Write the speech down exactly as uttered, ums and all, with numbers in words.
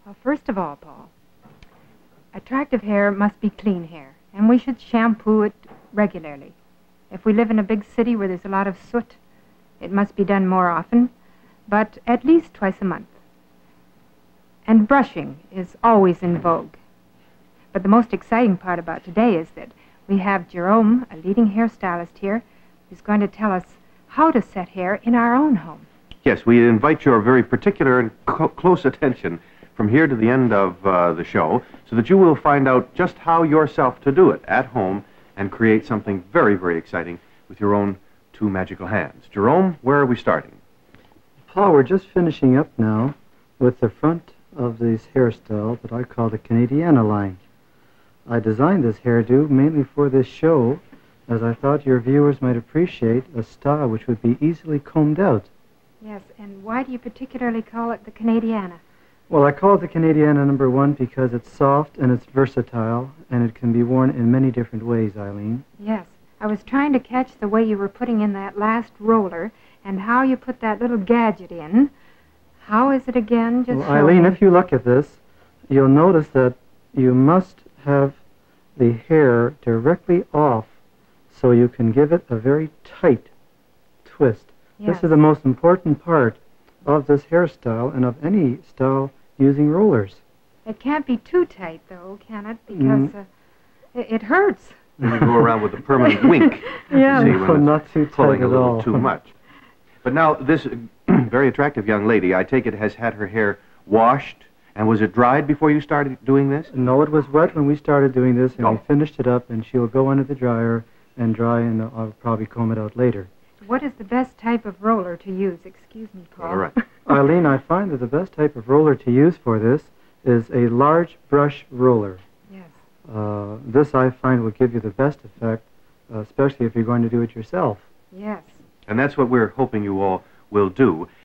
Well, first of all, Paul, attractive hair must be clean hair, and we should shampoo it regularly. If we live in a big city where there's a lot of soot, it must be done more often, but at least twice a month. And brushing is always in vogue. But the most exciting part about today is that we have Jerome, a leading hairstylist here, who's going to tell us how to set hair in our own home. Yes, we invite your very particular and co close attention from here to the end of uh, the show, so that you will find out just how yourself to do it at home and create something very, very exciting with your own two magical hands. Jerome, where are we starting? Paul, we're just finishing up now with the front of this hairstyle that I call the Canadiana line. I designed this hairdo mainly for this show, as I thought your viewers might appreciate a style which would be easily combed out. Yes, and why do you particularly call it the Canadiana? Well, I call it the Canadiana number one because it's soft and it's versatile, and it can be worn in many different ways, Eileen. Yes, I was trying to catch the way you were putting in that last roller and how you put that little gadget in. How is it again? Just well, Eileen, me. If you look at this, you'll notice that you must have the hair directly off so you can give it a very tight twist. Yes. This is the most important part of this hairstyle and of any style using rollers. It can't be too tight, though, can it? Because Mm. uh, it, it hurts. And you go around with a permanent wink. Yeah. See, No, when it's not too pulling tight a at little all. too much. But now, this very attractive young lady, I take it, has had her hair washed, and was it dried before you started doing this? No, it was wet when we started doing this, and Oh. we finished it up, and she'll go under the dryer and dry, and I'll probably comb it out later. What is the best type of roller to use? Excuse me, Paul. All right. Eileen, I find that the best type of roller to use for this is a large brush roller. Yes. Uh, this, I find, will give you the best effect, uh, especially if you're going to do it yourself. Yes. And that's what we're hoping you all will do.